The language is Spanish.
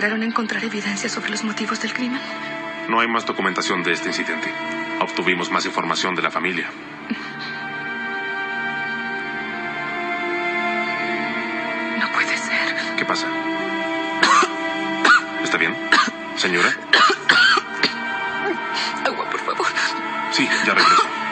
¿Lograron encontrar evidencia sobre los motivos del crimen? No hay más documentación de este incidente. Obtuvimos más información de la familia. No puede ser. ¿Qué pasa? ¿Está bien? Señora. Agua, por favor. Sí, ya regreso.